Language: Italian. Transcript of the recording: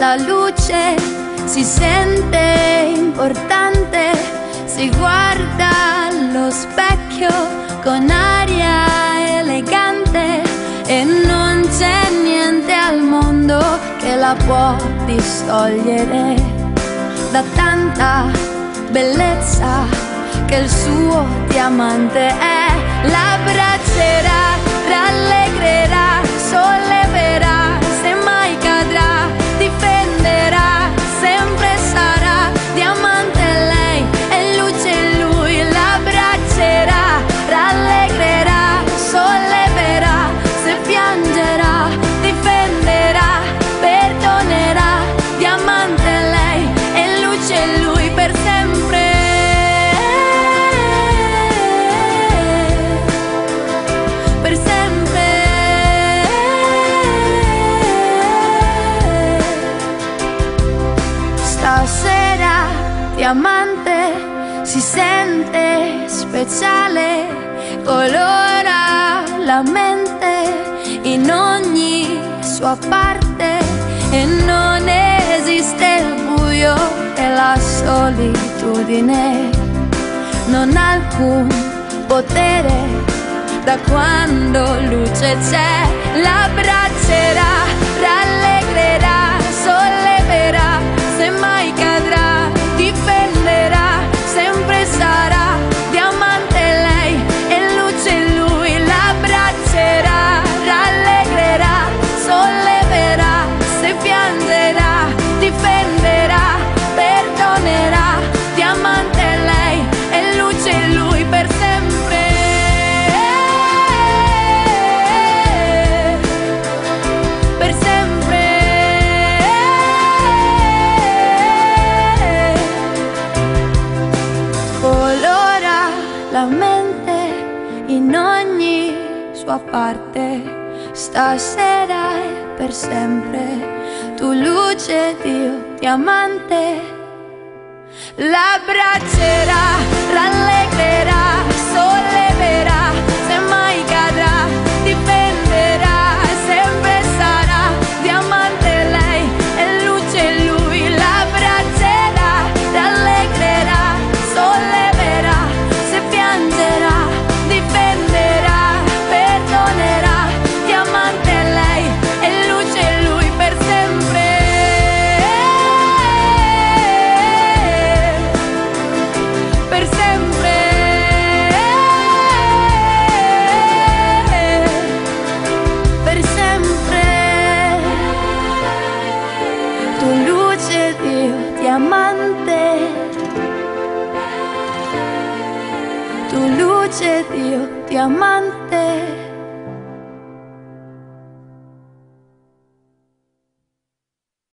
la luce si sente importante, si guarda allo specchio con aria elegante e non c'è niente al mondo che la può distogliere da tanta bellezza che il suo diamante è. L'abbraccerà, rallegrerà, solleverà, se mai cadrà, difenderà, sempre sarà diamante lei e luce lui. L'abbraccerà, rallegrerà, solleverà, se piangerà, difenderà, perdonerà, diamante lei e luce lui per sempre. Per sempre. Stasera diamante si sente speciale, colora la mente in ogni sua parte e non esiste il buio e la solitudine, non ha alcun potere da quando luce c'è. L'abbraccerà, rallegrerà, solleverà, se mai cadrà, difenderà, sempre sarà diamante lei e luce lui. L'abbraccerà, rallegrerà, solleverà, se piangerà, difenderà, perdonerà, diamante lei e luce lui per sempre. Per sempre. Colora la mente in ogni sua parte, stasera e per sempre, tu luce Dio diamante. L'abbraccerà, rallegrerà, solleverà, se mai cadrà, difenderà, sempre sarà diamante lei e luce lui. L'abbraccerà, rallegrerà, solleverà, se piangerà, difenderà, perdonerà, diamante lei e luce lui per sempre. Per sempre. Per sempre. Tu luce Dio diamante, tu luce Dio diamante.